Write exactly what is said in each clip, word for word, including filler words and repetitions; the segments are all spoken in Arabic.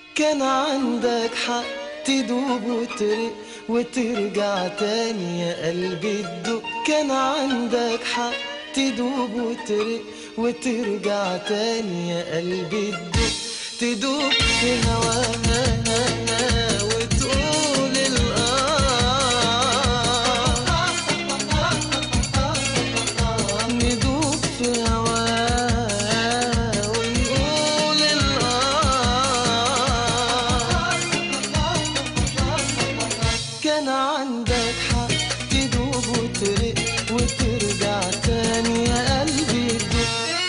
كان عندك حق تدوب وترق وترجع تاني يا قلبي تدوب. كان عندك حق تدوب وترق وترجع تاني يا قلبي تدوب. تدوب في هواها وتقول الآه، ندوب في هواها ونقول الآه. كان عندك حق تدوب وترق وترجع تاني يا قلبي تدوب.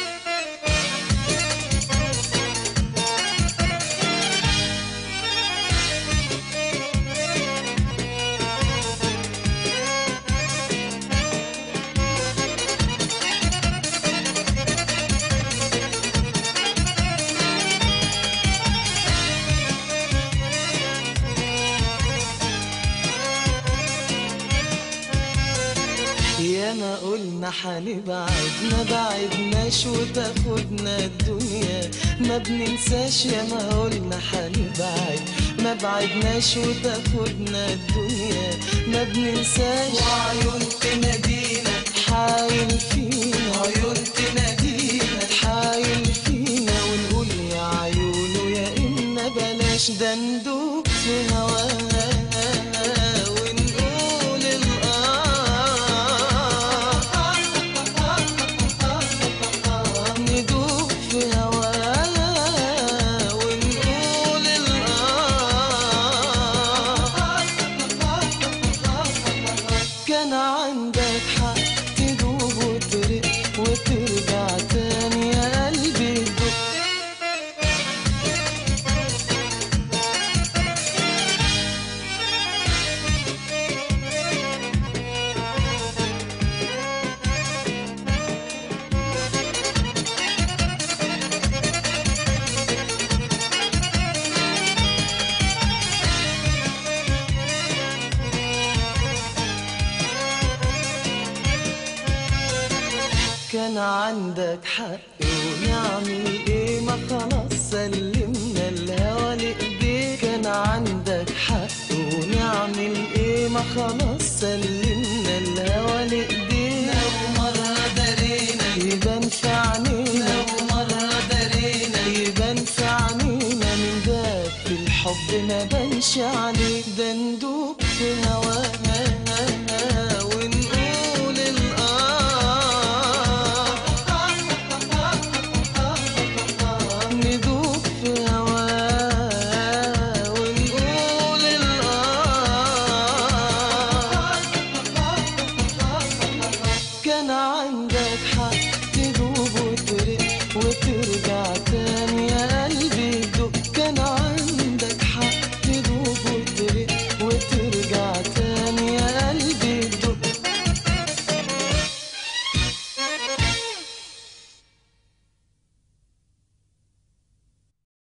ياما قلنا حنبعد ما بعدناش وتاخدنا الدنيا ما بننساش. ياما قلنا حنبعد ما بعدناش وتاخدنا الدنيا ما بننساش. وعيون تنادينا حايل فينا، عيون تنادينا حايل فينا، ونقول يا عيونه يا إما بلاش. ده ندوب في هواها ونقول الآه، ندوب في هواها ونقول الآه. كان عندك حق تدوب وترق وترجع تاني يا قلبي تدوب. كان عندك حق ونعمل ايه ما خلاص سلمنا الهوى لإيديك. كان عندك حق ونعمل ايه ما خلاص سلمنا الهوى لإيديك. لو مرة درينا يبان في عينينا، لو مرة درينا يبان في عينينا، من باب في الحب ما بانش عليك. ده ندوب في هواها ونقول الآه، ندوب في هواها ونقول الآه. كان عندك حق تدوب وترق وترجع تاني